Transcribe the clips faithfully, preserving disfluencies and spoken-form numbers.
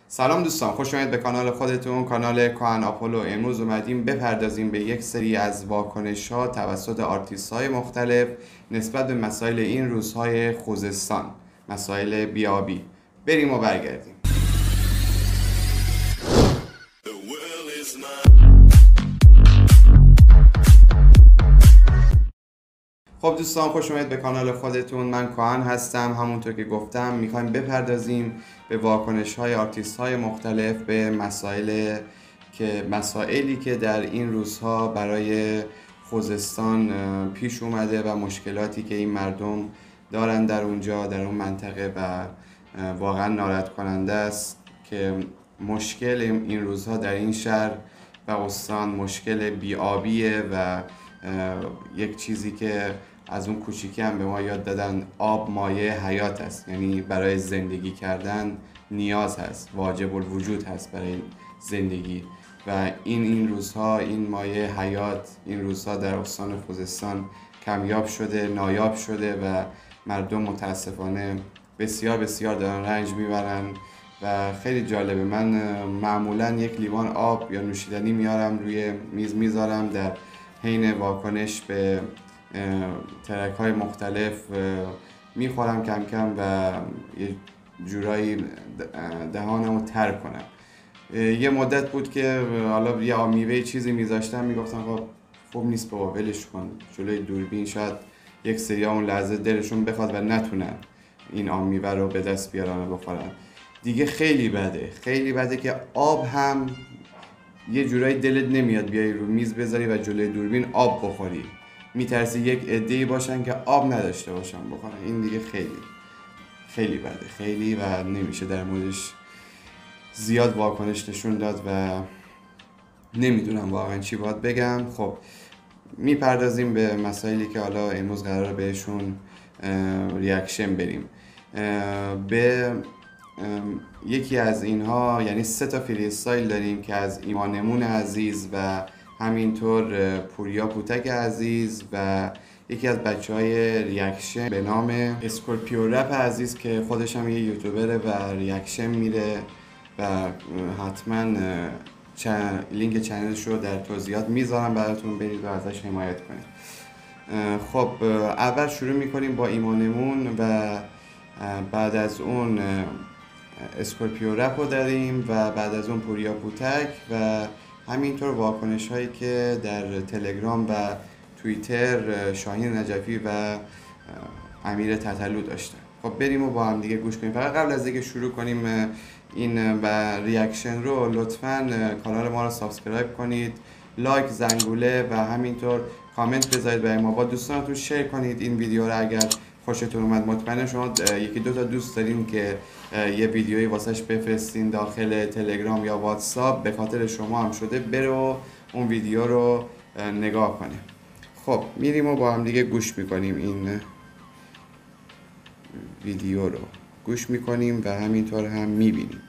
سلام دوستان، خوش آمدید به کانال خودتون، کانال کهن آپولو. امروز اومدیم بپردازیم به یک سری از واکنش ها توسط آرتیست های مختلف نسبت به مسائل این روزهای خوزستان، مسائل بیابی. بریم و برگردیم. خب دوستان، خوش اومدید به کانال خودتون. من کهن هستم. همونطور که گفتم میخوایم بپردازیم به واکنش های آرتیست های مختلف به مسائل که مسائلی که در این روزها برای خوزستان پیش اومده و مشکلاتی که این مردم دارن در اونجا، در اون منطقه، و واقعا ناراحت کننده است که مشکل این روزها در این شهر و استان مشکل بیابیه و یک چیزی که از اون کوچیکی هم به ما یاد دادن، آب مایه حیات است. یعنی برای زندگی کردن نیاز هست، واجب الوجود هست برای زندگی، و این این روزها این مایه حیات این روزها در استان خوزستان کمیاب شده، نایاب شده و مردم متاسفانه بسیار بسیار دارن رنج میبرن و خیلی جالبه. من معمولا یک لیوان آب یا نوشیدنی میارم روی میز میذارم، در حین واکنش به ترک های مختلف میخورم کم کم و یه جورایی دهانم رو تر کنم. یه مدت بود که حالا یه میوه چیزی میذاشتم، میگفتم خب خوب نیست بابا، ولش کن، جلوی دوربین شاید یک سری اون لحظه دلشون بخواد و نتونن این آب میوه رو به دست بیارن و بخورن. دیگه خیلی بده، خیلی بده که آب هم یه جورایی دلت نمیاد بیای رو میز بذاری و جلوی دوربین آب بخوری، میترسی یک عده‌ای باشن که آب نداشته باشن بخورن. این دیگه خیلی خیلی بده، خیلی، و نمیشه در موردش زیاد واکنش نشون داد و نمیدونم واقعا چی باید بگم. خب میپردازیم به مسائلی که حالا امروز قرار بهشون ریاکشن بریم. به یکی از اینها، یعنی سه تا فری استایل داریم که از ایمانمون عزیز و همینطور پوریا پوتک عزیز و یکی از بچه های ریاکشن به نام اسکورپیو رپ عزیز که خودش هم یه یوتیوبره و ریاکشن میره و حتما لینک چنلش رو در توضیحات میذارم براتون، برید و ازش حمایت کنید. خب اول شروع میکنیم با ایمانمون و بعد از اون اسکورپیو رپ رو داریم و بعد از اون پوریا پوتک و همینطور واکنش هایی که در تلگرام و توییتر شاهین نجفی و امیر تتلو داشتن. خب بریم و با هم دیگه گوش کنیم. فقط قبل از اینکه شروع کنیم این و ریاکشن رو، لطفاً کانال ما رو سابسکرایب کنید، لایک، زنگوله و همینطور کامنت بذارید برای ما، با دوستانتون شیر کنید این ویدیو رو اگر خوشتون اومد. مطمئنم شما یکی دو تا دوست دارین که یه ویدیویی واسش بفرستین داخل تلگرام یا واتساپ، به خاطر شما هم شده، برو اون ویدیو رو نگاه کنه. خب میریم و با هم دیگه گوش میکنیم، این ویدیو رو گوش میکنیم و همینطور هم میبینیم.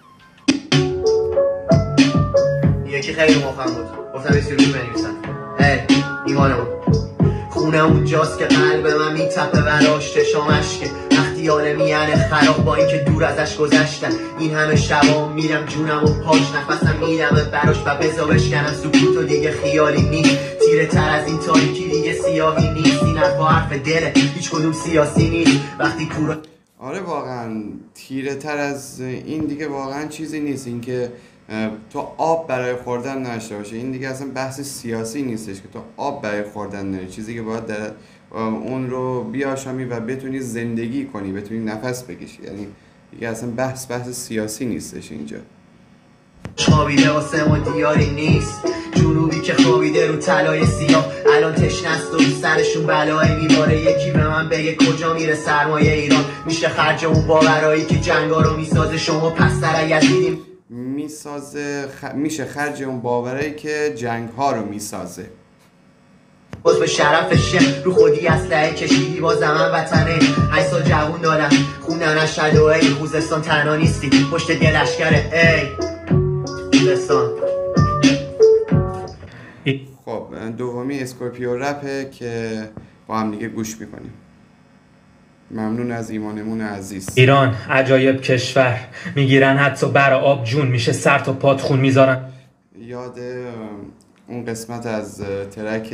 یکی خیلی مخم بود، گفتم یه سیروی بنویسم. هی ایمانمون خونه اونجاست که قلب من میتپه براش، چشام اشکه وقتی عالمیانه خراب با اینکه دور ازش گذشتن. این همه شبا میرم جونم و پاش، نفسم میرم براش و بزا بشکنم سکوت و دیگه خیالی نیست. تیره تر از این تاریکی دیگه سیاهی نیست. این حرف با حرف دله، هیچ کدوم سیاسی نیست. وقتی کورا آره واقعا تیره تر از این دیگه واقعا چیزی نیست. این که تو آب برای خوردن نداشته باشه، این دیگه اصلا بحث سیاسی نیستش که تو آب برای خوردن نداری. چیزی که باید در اون رو بیاشامی و بتونی زندگی کنی، بتونی نفس بکشی. یعنی دیگه اصلا بحث بحث سیاسی نیستش اینجا. خوابیده واسه ما دیاری نیست، جنوبی که خوابیده رو طلای سیاه، الان تشنست و سرشون بلایی میباره. یکی به من بگه کجا میره سرمایه ایران، میشه خرج اون باورایی که جنگا رو میسازه. شما پستر یزیدیم میسازه خ... میشه خرج اون باورایی که جنگ ها رو میسازه. باز به شرف شم رو خودی اسلحه کشیدی، باز زمان وطنه. هشت سال جوون دارم خوندن از شدوهای خوزستان، تنها نیستی پشت یه لشکره ای خوزستان. خب دومی اسکورپیو رپه که با هم دیگه گوش میکنیم. ممنون از ایمانمون عزیز. ایران عجایب کشور، میگیرن حتی بر آب جون، میشه سر تا پات خون میذارن. یاد اون قسمت از ترک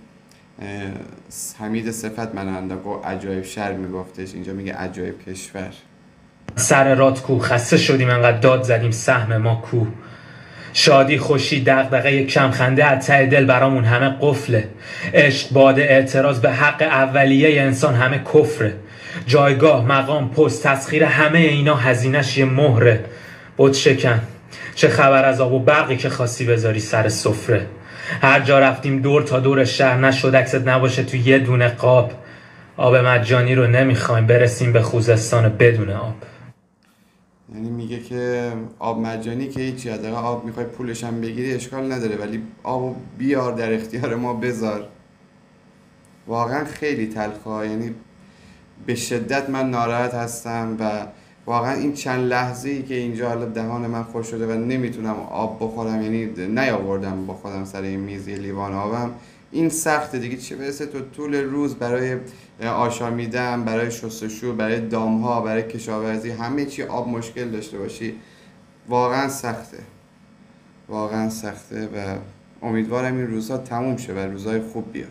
حمید صفت مننده گو عجایب شهر میگفتش، اینجا میگه عجایب کشور. سر رات کو، خسته شدیم انقدر داد زدیم سهم ما کو. شادی خوشی دغدغه کم خنده از ته دل برامون همه قفله. عشق باده اعتراض به حق اولیه انسان همه کفره. جایگاه مقام پست تسخیر همه اینا هزینه‌ش یه مهره. بود شکن چه خبر از آب و برقی که خواستی بذاری سر سفره. هر جا رفتیم دور تا دور شهر نشد عکست نباشه تو یه دونه قاب. آب مجانی رو نمیخوایم برسیم به خوزستان بدون آب. یعنی میگه که آب مجانی که هیچی، حداقل آب میخوای پولش هم بگیری اشکال نداره، ولی آبو بیار در اختیار ما بذار. واقعا خیلی تلخه، یعنی به شدت من ناراحت هستم و واقعا این چند لحظه ای که اینجا حالا دهان من خوش شده و نمیتونم آب بخورم، یعنی نیاوردم با خودم سر این میز یه لیوان آبم، این سخته دیگه، چه برسه تو طول روز برای آشامیدن، برای شستشو، برای دامها، برای کشاورزی، همه چی آب مشکل داشته باشی. واقعا سخته، واقعا سخته و امیدوارم این روزها تموم شه و روزهای خوب بیاد.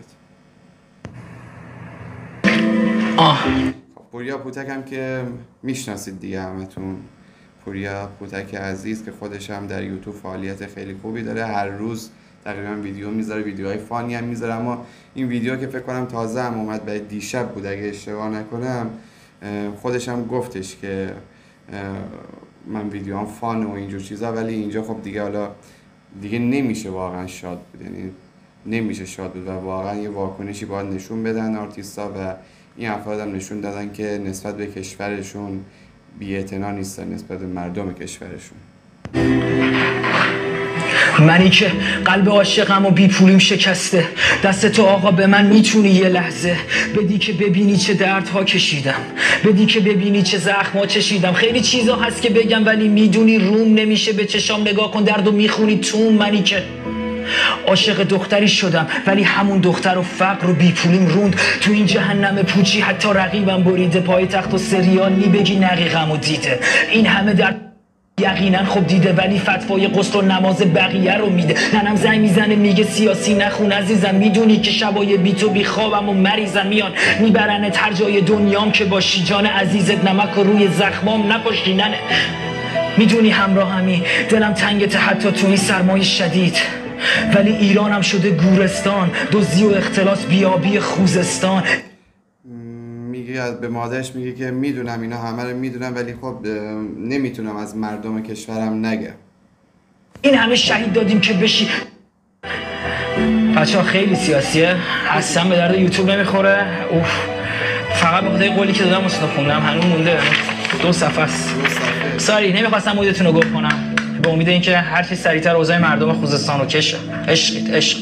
آه پوریا پوتک هم که میشناسید دیگه همتون، پوریا پوتک عزیز که خودش هم در یوتیوب فعالیت خیلی خوبی داره، هر روز تقریبا ویدیو میذاره، ویدیوهای فانی هم میذاره، اما این ویدیو که فکر کنم تازه هم اومد، برای دیشب بود اگه اشتباه نکنم، خودش هم گفتش که من ویدیو هم فان و اینجور چیزا، ولی اینجا خب دیگه حالا دیگه نمیشه واقعا شاد بود، یعنی نمیشه شاد بود و واقعا یه واکنشی باید نشون بدن آرتیستا و این افراد هم نشون دادن که نسبت به کشورشون بی‌اعتنا نیستن، نسبت به مردم کشورشون. منی که قلب عاشقم و بی پولیم شکسته، دست تو آقا به من میتونی یه لحظه بدی که ببینی چه دردها کشیدم، بدی که ببینی چه زخم‌ها چشیدم. خیلی چیزا هست که بگم ولی میدونی روم نمیشه، به چشام نگاه کن دردو میخونی توم. منی که عاشق دختری شدم ولی همون دختر و فقر و بی پولیم روند تو این جهنم پوچی، حتی رقیبم بریده پای تخت و سریال نی بگی نقیقم و دیده. این همه در یقینا خب دیده ولی فتوای غسل و نماز بقیه رو میده. ننم زنگ میزنه میگه سیاسی نخون عزیزم، میدونی که شبای بی تو بی خوابم و مریضم، میان میبرنت هر جای دنیام که باشی، جان عزیزت نمک و روی زخمام نپاشیننه. میدونی همراهمی دلم تنگت حتی تو این سرمای شدید، ولی ایرانم شده گورستان، دزدی و اختلاس بیابی خوزستان. میگه به مادرش میگه که میدونم اینا همه رو میدونم ولی خب نمیتونم از مردم کشورم نگم. این همه شهید دادیم که بشی. بچه ها خیلی سیاسیه، اصلا به درد یوتیوب نمیخوره. اوف. فقط به خاطر قولی که دادم اصلا خوندم هنوز مونده دو صفحه است. ساری نمیخواستم مودتون رو گفت کنم به امید اینکه هر چی سریعتر اوضاع مردم خوزستان رو کشه. عشقید عشق.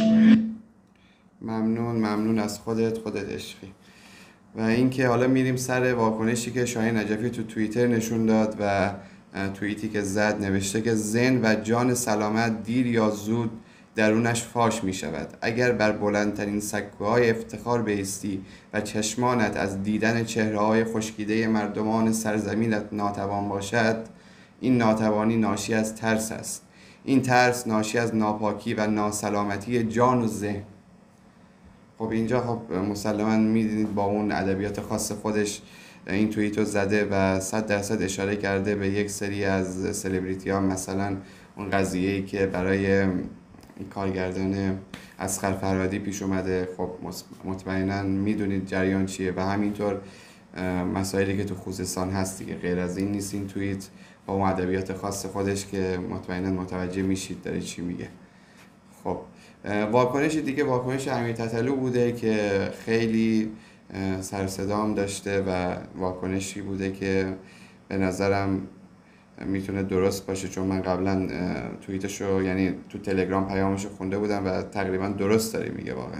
ممنون ممنون از خودت، خودت عشقی. و اینکه حالا میریم سر واکنشی که شاهین نجفی تو توییتر نشون داد و توییتی که زد، نوشته که ذهن و جان سلامت دیر یا زود درونش فاش می شود. اگر بر بلندترین سکوهای افتخار بایستی و چشمانت از دیدن چهره‌های خشکیده مردمان سرزمینت ناتوان باشد، این ناتوانی ناشی از ترس است. این ترس ناشی از ناپاکی و ناسلامتی جان و ذهن. خب اینجا خب مسلماً میدونید با اون ادبیات خاص خودش این توییتو زده و صد درصد اشاره کرده به یک سری از سلبریتی ها، مثلا اون قضیه‌ای که برای کارگردان اصغر فرهادی پیش اومده. خب مطمئناً میدونید جریان چیه و همینطور مسائلی که تو خوزستان هست دیگه. غیر از این نیست این توییت با اون ادبیات خاص خودش که مطمئناً متوجه میشید داره چی میگه. خب واکنش دیگه واکنش امیر تتلو بوده که خیلی سر صدام داشته و واکنشی بوده که به نظرم میتونه درست باشه، چون من قبلا توییتشو یعنی تو تلگرام پیامشو خونده بودم و تقریبا درست داره میگه. واقعا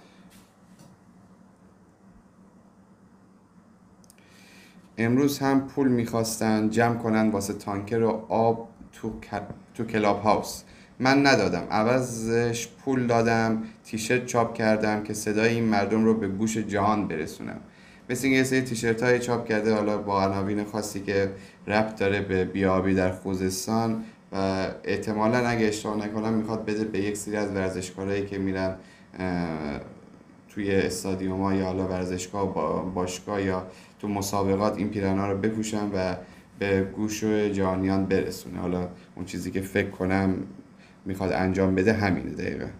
امروز هم پول میخواستن جمع کنن واسه تانکر و آب تو, تو کلاب هاوس، من ندادم، عوضش پول دادم، تیشرت چاپ کردم که صدای این مردم رو به گوش جهان برسونم. مثل اینکه یه سری تیشرت های چاپ کرده حالا با عناوین خاصی که ربط داره به بیابی در خوزستان و احتمالاً اگه اشتباه نکنم میخواد بده به یک سری از ورزشکارایی که میرن توی استادیوم ها یا حالا ورزشگاه با باشگاه یا تو مسابقات این پیراهن‌ها رو بپوشن و به گوش جهانیان برسونه. حالا اون چیزی که فکر کنم میخواد انجام بده همینه دقیقا.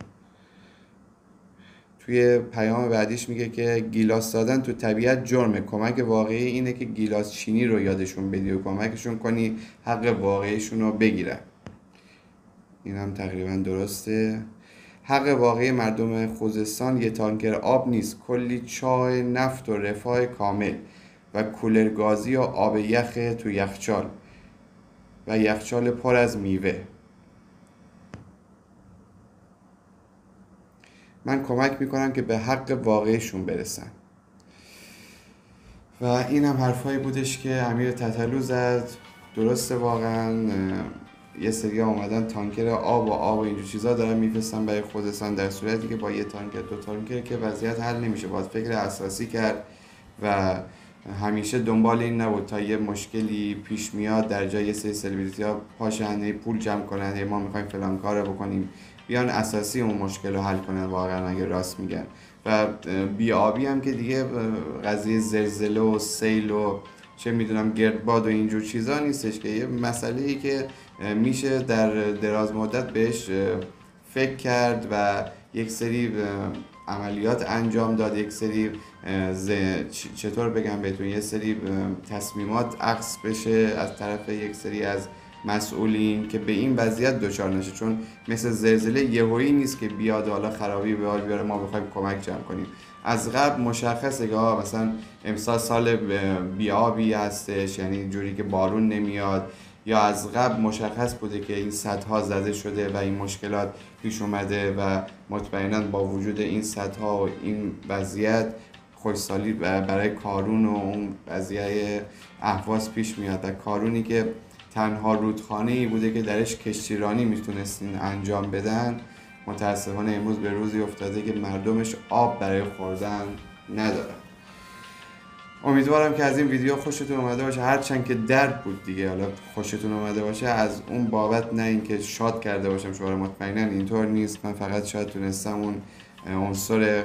توی پیام بعدیش میگه که گیلاس دادن تو طبیعت جرمه، کمک واقعی اینه که گیلاس چینی رو یادشون بدی و کمکشون کنی حق واقعیشون رو بگیرن. این هم تقریبا درسته. حق واقعی مردم خوزستان یه تانکر آب نیست، کلی چای، نفت و رفاه کامل و کولر گازی و آب یخ تو یخچال و یخچال پر از میوه. من کمک میکنم که به حق واقعیشون برسن. و این هم حرفایی بودش که امیر تتلو زد. درسته واقعا یه سری اومدن تانکر آب و آب و اینجور چیزا دارن میفرستن برای خوزستان، در صورتی که با یه تانکر دو تانکر که وضعیت حل نمیشه. باید فکر اساسی کرد و همیشه دنبال این نبود تا یه مشکلی پیش میاد در جای یه سری سلبریتی ها پاشن پول جمع کنن ما میخوایم فلان کارو بکنیم، بیان اساسی اون مشکل رو حل کنن واقعا اگه راست میگن. و بیابی هم که دیگه قضیه زلزله و سیل و چه میدونم گردباد و اینجور چیزا نیستش که یه مسئله ای که میشه در دراز مدت بهش فکر کرد و یک سری عملیات انجام داد، یک سری چطور بگم بهتون یه سری تصمیمات اخذ بشه از طرف یک سری از مسئولین که به این وضعیت دچار نشه. چون مثل زلزله یهویی نیست که بیاد حالا خرابی به حال بیاره ما بخوایم کمک جمع کنیم. از قبل مشخصه که مثلا امسال سال بیابی هستش، یعنی جوری که بارون نمیاد، یا از قبل مشخص بوده که این سدها زده شده و این مشکلات پیش اومده و مطمئنا با وجود این سدها و این وضعیت خوشسالی برای کارون و اون قضیه اهواز پیش میاد. و کارونی که تنها رودخانه ای بوده که درش کشتیرانی میتونستین انجام بدن، متاسفانه امروز به روزی افتاده که مردمش آب برای خوردن ندارن. امیدوارم که از این ویدیو خوشتون اومده باشه، هرچند که درد بود دیگه، حالا خوشتون اومده باشه از اون بابت، نه اینکه شاد کرده باشم شما رو، مطمئنا اینطور نیست. من فقط شاید تونستم اون عنصر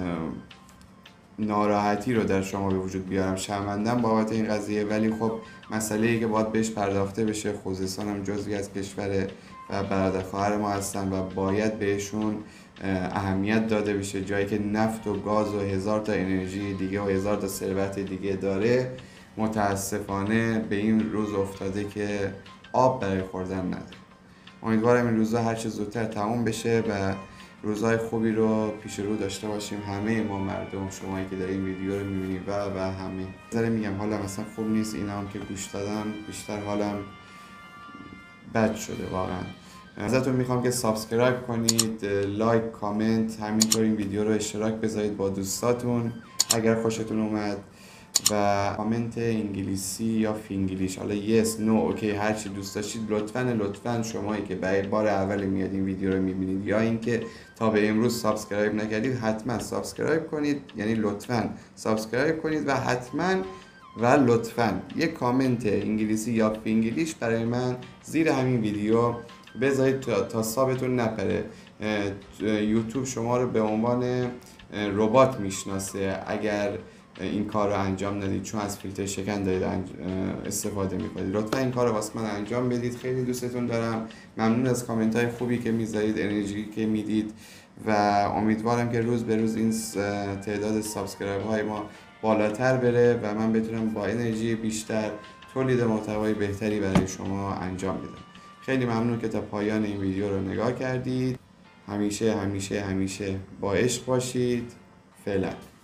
ناراحتی رو در شما به وجود بیارم، شرمندم بابت این قضیه، ولی خب مسئله‌ای که باید بهش پرداخته بشه. خوزستان هم جزئی از کشور و برادر خواهر ما هستن و باید بهشون اهمیت داده بشه. جایی که نفت و گاز و هزار تا انرژی دیگه و هزار تا ثروت دیگه داره، متاسفانه به این روز افتاده که آب برای خوردن نداره. امیدوارم این روزا هر چه زودتر تموم بشه و روزهای خوبی رو پیش رو داشته باشیم همه ما مردم، شمایی که دارین ویدیو رو میبینید و و همه. نظر میگم حالا مثلا خوب نیست، اینا هم که گوش دادم بیشتر حالم بد شده واقعا. ازتون میخوام که سابسکرایب کنید، لایک، کامنت، همینطور این ویدیو رو اشتراک بذارید با دوستاتون اگر خوشتون اومد، و کامنت انگلیسی یا فینگلیش، حالا یس، نو، اوکی، هر چی دوست داشتید لطفاً لطفاً شمایی که برای بار اول میاد این ویدیو رو میبینید یا اینکه تا به امروز سابسکرایب نکردید حتما سابسکرایب کنید، یعنی لطفاً سابسکرایب کنید و حتما و لطفاً یک کامنت انگلیسی یا فینگلیش برای من زیر همین ویدیو بذارید تا, تا حسابتون نپره. یوتیوب شما رو به عنوان ربات میشناسه اگر این کار رو انجام ندید، چون از فیلتر شکن دارید استفاده میکنید. لطفا این کار رو واسه من انجام بدید، خیلی دوستتون دارم. ممنون از کامنت های خوبی که میذارید، انرژی که میدید و امیدوارم که روز به روز این تعداد سابسکرایب های ما بالاتر بره و من بتونم با انرژی بیشتر تولید محتوای بهتری برای شما انجام بدم. خیلی ممنون که تا پایان این ویدیو رو نگاه کردید. همیشه همیشه همیشه با عشق باشید. فعلا.